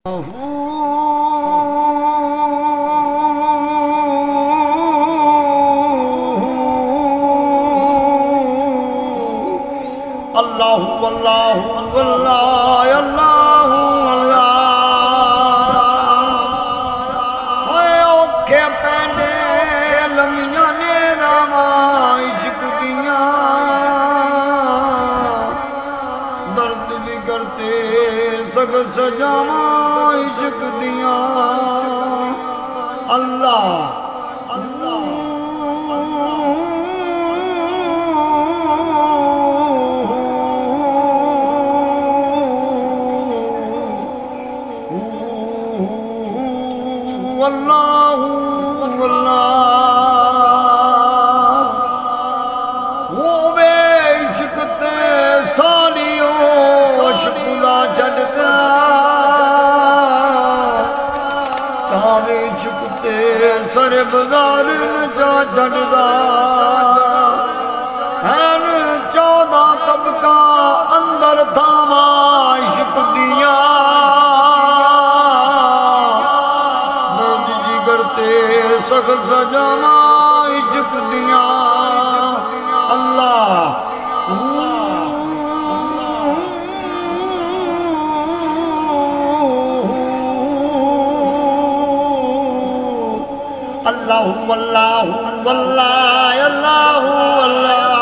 اللہ واللہ واللہ اللہ اللہ ہے اوکھے پینے لمیاں نے راواں عشق دیاں درد بھی کرتے سگ سجاواں عشق دیاں اللہ واللہ واللہ وہ بے عشق تے ساریوں شکلا چھڑدا تاوے عشق تے سر بازار نچا چھڑدا ہن 14 طبقہ اندر تھاواں عشق دیاں سخ سجاواں عشق دیاں اللہ اللہ واللہ واللہ اللہ واللہ